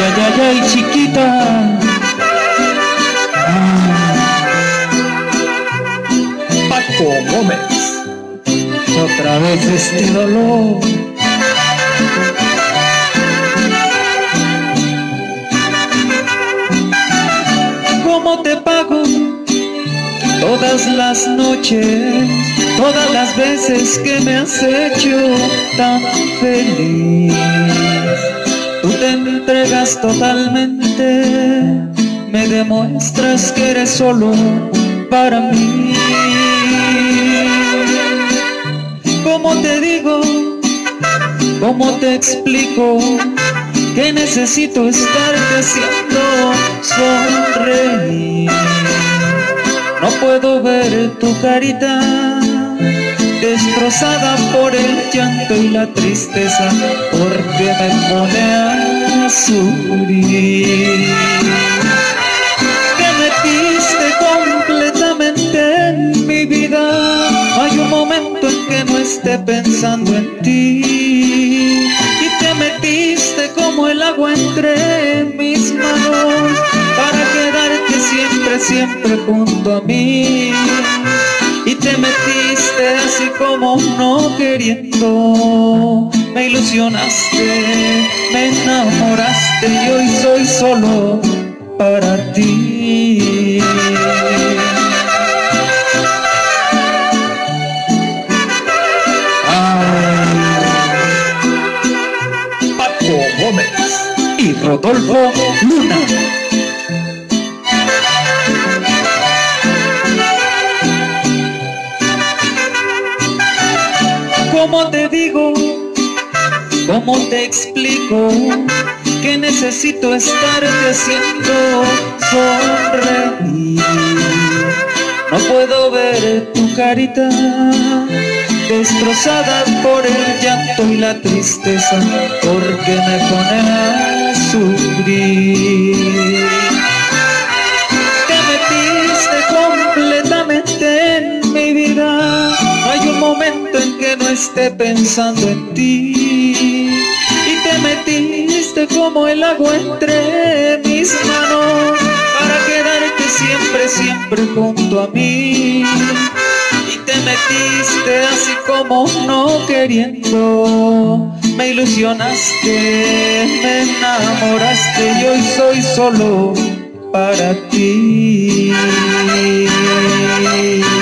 ay, ay, ay, chiquita. Paco Gómez. Otra vez este dolor. ¿Cómo te pago todas las noches, todas las veces que me has hecho tan feliz? Tú te entregas totalmente, me demuestras que eres solo para mí. ¿Cómo te digo? ¿Cómo te explico? Que necesito estarte haciendo sonreír. No puedo ver tu carita destrozada por el llanto y la tristeza, porque me pone a sufrir. Te metiste completamente en mi vida, no hay un momento en que no esté pensando en ti. Y te metiste como el agua entre mis manos, para quedarte siempre, siempre junto a mí. Y te metiste así como no queriendo, me ilusionaste, me enamoraste y hoy soy solo para ti. Paco Gómez Y Rodolfo Luna. ¿Cómo te digo? ¿Cómo te explico? Que necesito estarte haciendo sonreír. No puedo ver tu carita destrozada por el llanto y la tristeza, porque me pone a sufrir. Te metiste completamente en mi vida, no hay un momento en que no esté pensando en ti. Y te metiste como el agua entre mis manos, para quedarte siempre, siempre junto a mí. Y te metiste así como no queriendo, me ilusionaste, me enamoraste y hoy soy solo para ti.